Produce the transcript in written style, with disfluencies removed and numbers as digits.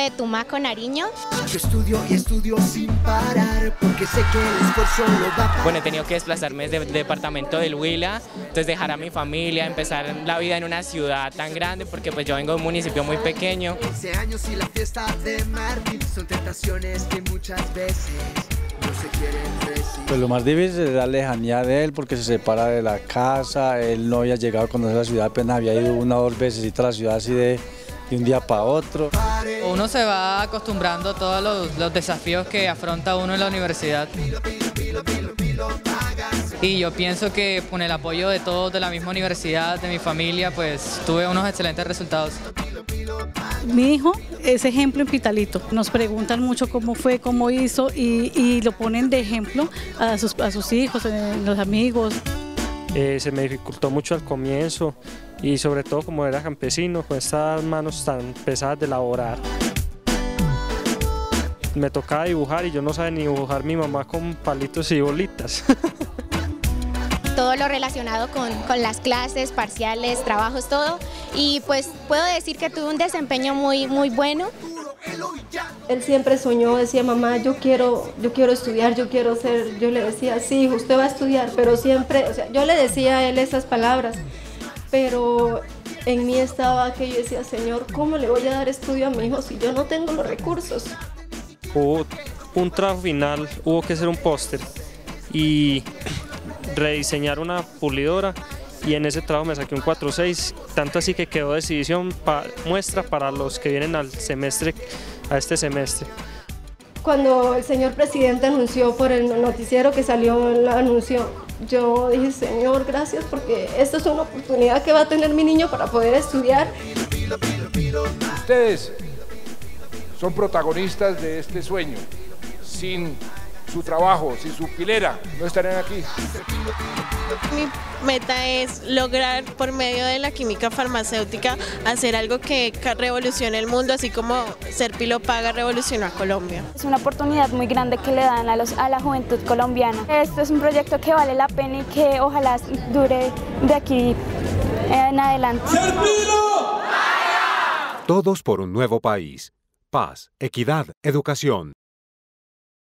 de Tumaco, Nariño. Yo estudio y estudio sin parar, porque sé que el esfuerzo lo va a pagar. Bueno, he tenido que desplazarme del departamento del Huila, entonces dejar a mi familia, empezar la vida en una ciudad tan grande, porque pues yo vengo de un municipio muy pequeño. 15 años y la fiesta de Martín son tentaciones que muchas veces no se quieren resistir. Pues lo más difícil es la lejanía de él, porque se separa de la casa, él no había llegado a conocer la ciudad, apenas había ido una o dos veces a la ciudad así de un día para otro. Uno se va acostumbrando a todos los desafíos que afronta uno en la universidad. Y yo pienso que con el apoyo de todos de la misma universidad, de mi familia, pues tuve unos excelentes resultados. Mi hijo es ejemplo en Pitalito. Nos preguntan mucho cómo fue, cómo hizo y lo ponen de ejemplo a sus hijos, los amigos. Se me dificultó mucho al comienzo y sobre todo como era campesino, con estas manos tan pesadas de elaborar. Me tocaba dibujar y yo no sabía ni dibujar, mi mamá con palitos y bolitas. Todo lo relacionado con las clases, parciales, trabajos, todo. Y pues puedo decir que tuve un desempeño muy bueno. Él siempre soñó, decía, mamá, yo quiero estudiar, yo quiero ser. Yo le decía, sí, usted va a estudiar, pero siempre, o sea, yo le decía a él esas palabras, pero en mí estaba que yo decía, Señor, ¿cómo le voy a dar estudio a mi hijo si yo no tengo los recursos? Hubo un trabajo final, hubo que hacer un póster y rediseñar una pulidora, y en ese trabajo me saqué un 4.6, tanto así que quedó de exhibición muestra para los que vienen a este semestre. Cuando el señor presidente anunció por el noticiero que salió el anuncio, yo dije, Señor, gracias, porque esta es una oportunidad que va a tener mi niño para poder estudiar. Ustedes son protagonistas de este sueño. Sin su trabajo, sin su pilera, no estarían aquí. Mi meta es lograr, por medio de la química farmacéutica, hacer algo que revolucione el mundo, así como Serpilo Paga revolucionó a Colombia. Es una oportunidad muy grande que le dan a la juventud colombiana. Este es un proyecto que vale la pena y que ojalá dure de aquí en adelante. ¡Serpilo! Todos por un nuevo país. Paz, equidad, educación.